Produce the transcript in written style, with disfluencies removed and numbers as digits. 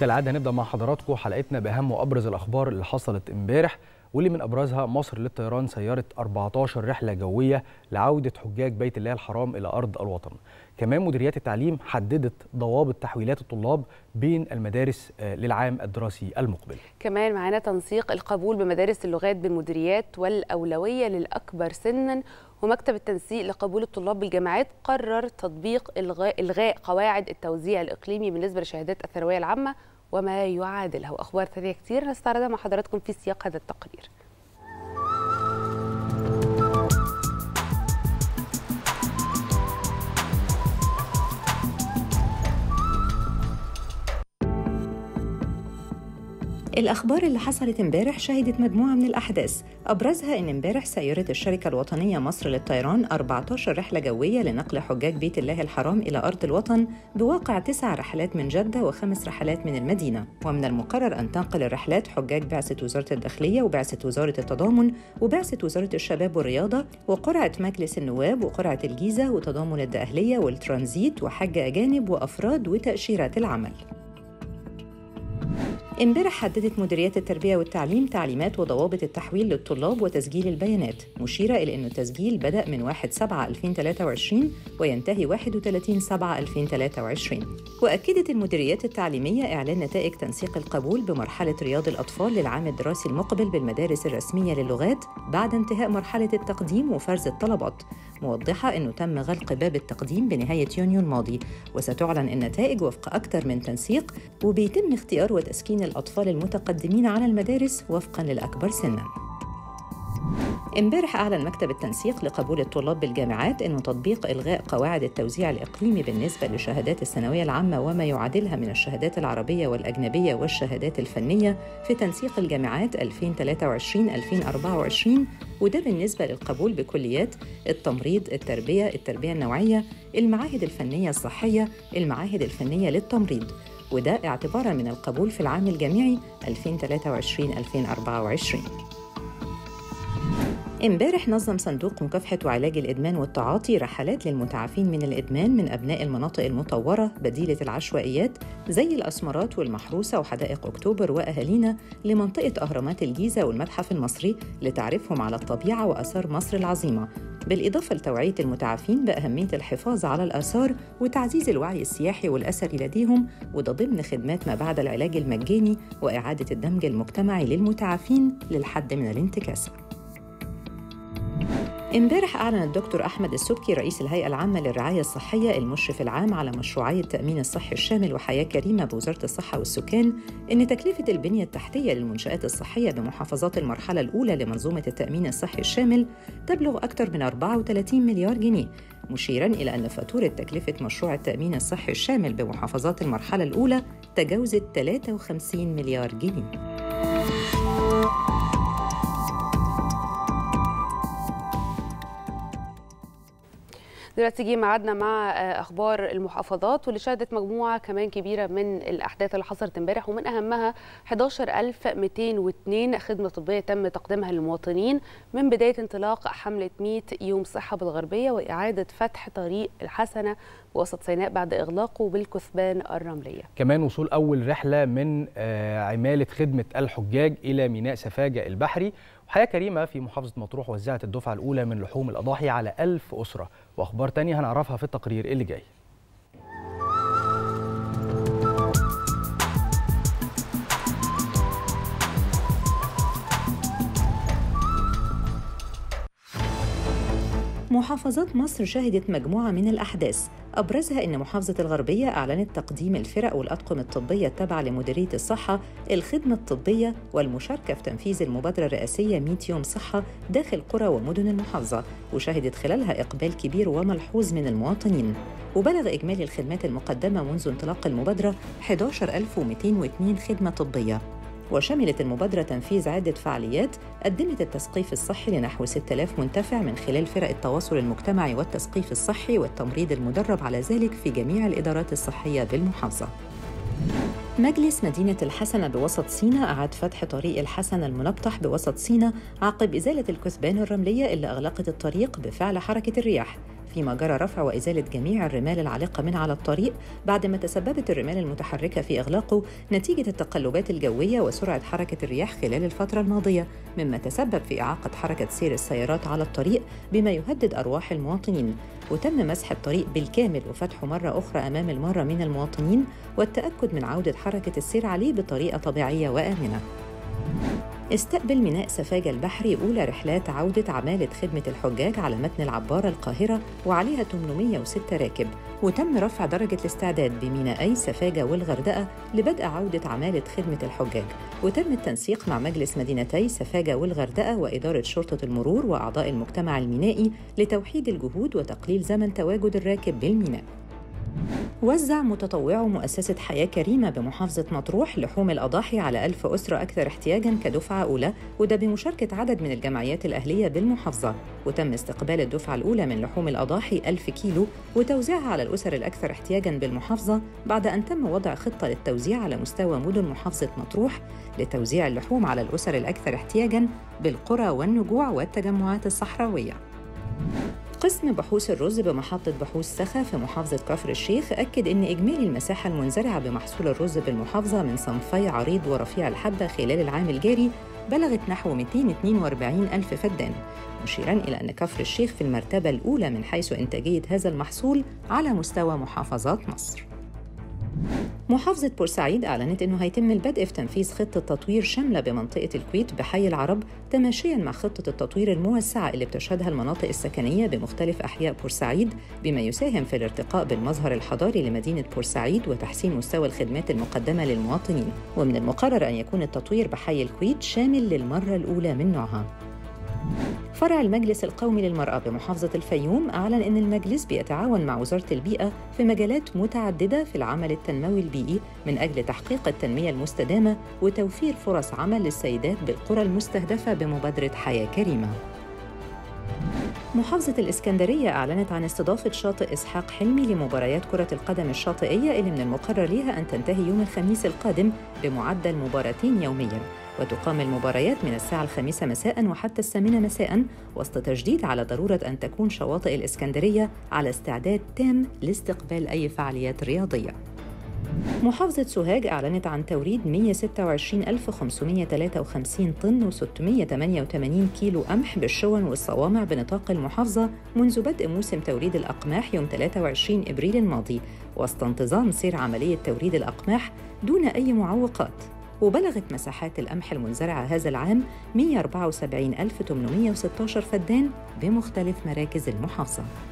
كالعادة هنبدأ مع حضراتكم حلقتنا بأهم وأبرز الأخبار اللي حصلت امبارح، واللي من أبرزها مصر للطيران سيرت 14 رحلة جوية لعودة حجاج بيت الله الحرام إلى أرض الوطن. كمان مديريات التعليم حددت ضوابط تحويلات الطلاب بين المدارس للعام الدراسي المقبل. كمان معانا تنسيق القبول بمدارس اللغات بالمديريات والأولوية للأكبر سنا، ومكتب التنسيق لقبول الطلاب بالجامعات قرر تطبيق إلغاء قواعد التوزيع الإقليمي بالنسبة لشهادات الثانوية العامة وما يعادلها، وأخبار ثانية كتير نستعرضها مع حضراتكم في سياق هذا التقرير. الأخبار اللي حصلت امبارح شهدت مجموعة من الأحداث، أبرزها إن امبارح سيرت الشركة الوطنية مصر للطيران 14 رحلة جوية لنقل حجاج بيت الله الحرام إلى أرض الوطن، بواقع 9 رحلات من جدة و5 رحلات من المدينة. ومن المقرر أن تنقل الرحلات حجاج بعثة وزارة الداخلية وبعثة وزارة التضامن وبعثة وزارة الشباب والرياضة وقرعة مجلس النواب وقرعة الجيزة وتضامن الدقهلية والترانزيت وحج أجانب وأفراد وتأشيرات العمل. امبارح حددت مديريات التربية والتعليم تعليمات وضوابط التحويل للطلاب وتسجيل البيانات، مشيرة إلى أن التسجيل بدأ من 1/7/2023 وينتهي 31/7/2023. وأكدت المديريات التعليمية إعلان نتائج تنسيق القبول بمرحلة رياض الأطفال للعام الدراسي المقبل بالمدارس الرسمية للغات بعد انتهاء مرحلة التقديم وفرز الطلبات، موضحة أنه تم غلق باب التقديم بنهاية يونيو الماضي، وستعلن النتائج وفق أكثر من تنسيق، وبيتم اختيار وتسكين الأطفال المتقدمين على المدارس وفقاً للأكبر سناً. امبارح أعلن مكتب التنسيق لقبول الطلاب بالجامعات أنه تطبيق إلغاء قواعد التوزيع الإقليمي بالنسبة لشهادات الثانوية العامة وما يعادلها من الشهادات العربية والأجنبية والشهادات الفنية في تنسيق الجامعات 2023-2024، وده بالنسبة للقبول بكليات التمريض، التربية النوعية، المعاهد الفنية الصحية، المعاهد الفنية للتمريض، وده اعتباراً من القبول في العام الجامعي 2023-2024. امبارح نظم صندوق مكافحة وعلاج الإدمان والتعاطي رحلات للمتعافين من الإدمان من أبناء المناطق المطورة بديلة العشوائيات زي الأسمرات والمحروسة وحدائق أكتوبر وأهالينا لمنطقة أهرامات الجيزة والمتحف المصري لتعريفهم على الطبيعة وآثار مصر العظيمة، بالإضافة لتوعية المتعافين بأهمية الحفاظ على الآثار وتعزيز الوعي السياحي والأثري لديهم، وده ضمن خدمات ما بعد العلاج المجاني وإعادة الدمج المجتمعي للمتعافين للحد من الانتكاسة. امبارح أعلن الدكتور أحمد السبكي رئيس الهيئة العامة للرعاية الصحية المشرف العام على مشروعية التأمين الصحي الشامل وحياة كريمة بوزارة الصحة والسكان إن تكلفة البنية التحتية للمنشآت الصحية بمحافظات المرحلة الأولى لمنظومة التأمين الصحي الشامل تبلغ أكثر من 34 مليار جنيه، مشيراً إلى أن فاتورة تكلفة مشروع التأمين الصحي الشامل بمحافظات المرحلة الأولى تجاوزت 53 مليار جنيه. دلوقتي جه ميعادنا مع اخبار المحافظات، واللي شهدت مجموعه كمان كبيره من الاحداث اللي حصلت امبارح، ومن اهمها 11202 خدمه طبيه تم تقديمها للمواطنين من بدايه انطلاق حمله 100 يوم صحه بالغربيه واعاده فتح طريق الحسنه بوسط سيناء بعد اغلاقه بالكثبان الرمليه. كمان وصول اول رحله من عماله خدمه الحجاج الى ميناء سفاجة البحري. حياة كريمة في محافظة مطروح وزعت الدفعة الأولى من لحوم الأضاحي على 1000 أسرة، وأخبار تانية هنعرفها في التقرير اللي جاي. محافظات مصر شهدت مجموعة من الأحداث، أبرزها أن محافظة الغربية أعلنت تقديم الفرق والأطقم الطبية التابعة لمديرية الصحة الخدمة الطبية والمشاركة في تنفيذ المبادرة الرئاسية 100 يوم صحة داخل قرى ومدن المحافظة، وشهدت خلالها إقبال كبير وملحوظ من المواطنين. وبلغ إجمالي الخدمات المقدمة منذ انطلاق المبادرة 11202 خدمة طبية، وشملت المبادرة تنفيذ عدة فعاليات قدمت التثقيف الصحي لنحو 6000 منتفع من خلال فرق التواصل المجتمعي والتثقيف الصحي والتمريض المدرب على ذلك في جميع الإدارات الصحية بالمحافظة. مجلس مدينة الحسنة بوسط سيناء أعاد فتح طريق الحسنة المنبطح بوسط سيناء عقب إزالة الكثبان الرملية اللي أغلقت الطريق بفعل حركة الرياح، فيما جرى رفع وإزالة جميع الرمال العالقة من على الطريق بعدما تسببت الرمال المتحركة في إغلاقه نتيجة التقلبات الجوية وسرعة حركة الرياح خلال الفترة الماضية، مما تسبب في إعاقة حركة سير السيارات على الطريق بما يهدد أرواح المواطنين. وتم مسح الطريق بالكامل وفتحه مرة أخرى أمام المارة من المواطنين والتأكد من عودة حركة السير عليه بطريقة طبيعية وآمنة. استقبل ميناء سفاجة البحري أولى رحلات عودة عمالة خدمة الحجاج على متن العبارة القاهرة وعليها 806 راكب، وتم رفع درجة الاستعداد بمينائي سفاجة والغردقة لبدء عودة عمالة خدمة الحجاج، وتم التنسيق مع مجلس مدينتي سفاجة والغردقة وإدارة شرطة المرور وأعضاء المجتمع المينائي لتوحيد الجهود وتقليل زمن تواجد الراكب بالميناء. وزع متطوعو مؤسسة حياة كريمة بمحافظة مطروح لحوم الأضاحي على 1000 أسرة أكثر احتياجاً كدفعة أولى، وده بمشاركة عدد من الجمعيات الأهلية بالمحافظة. وتم استقبال الدفعة الأولى من لحوم الأضاحي 1000 كيلو وتوزيعها على الأسر الأكثر احتياجاً بالمحافظة بعد أن تم وضع خطة للتوزيع على مستوى مدن محافظة مطروح لتوزيع اللحوم على الأسر الأكثر احتياجاً بالقرى والنجوع والتجمعات الصحراوية. قسم بحوث الرز بمحطة بحوث سخا في محافظة كفر الشيخ أكد أن إجمالي المساحة المنزرعة بمحصول الرز بالمحافظة من صنفي عريض ورفيع الحبة خلال العام الجاري بلغت نحو 242 ألف فدان، مشيراً إلى أن كفر الشيخ في المرتبة الأولى من حيث إنتاجية هذا المحصول على مستوى محافظات مصر. محافظة بورسعيد أعلنت أنه هيتم البدء في تنفيذ خطة تطوير شاملة بمنطقة الكويت بحي العرب تماشياً مع خطة التطوير الموسعة اللي بتشهدها المناطق السكنية بمختلف أحياء بورسعيد، بما يساهم في الارتقاء بالمظهر الحضاري لمدينة بورسعيد وتحسين مستوى الخدمات المقدمة للمواطنين. ومن المقرر أن يكون التطوير بحي الكويت شامل للمرة الأولى من نوعها. فرع المجلس القومي للمرأة بمحافظة الفيوم أعلن أن المجلس بيتعاون مع وزارة البيئة في مجالات متعددة في العمل التنموي البيئي من أجل تحقيق التنمية المستدامة وتوفير فرص عمل للسيدات بالقرى المستهدفة بمبادرة حياة كريمة. محافظة الإسكندرية أعلنت عن استضافة شاطئ إسحاق حلمي لمباريات كرة القدم الشاطئية اللي من المقرر لها أن تنتهي يوم الخميس القادم بمعدل مباراتين يومياً، وتقام المباريات من الساعة 5 مساء وحتى 8 مساء وسط تشديد على ضرورة أن تكون شواطئ الإسكندرية على استعداد تام لاستقبال أي فعاليات رياضية. محافظة سوهاج أعلنت عن توريد 126,553 طن و688 كيلو قمح بالشون والصوامع بنطاق المحافظة منذ بدء موسم توريد الأقماح يوم 23 إبريل الماضي، وسط انتظام سير عملية توريد الأقماح دون أي معوقات. وبلغت مساحات القمح المنزرعة هذا العام 174,816 فدان بمختلف مراكز المحافظة.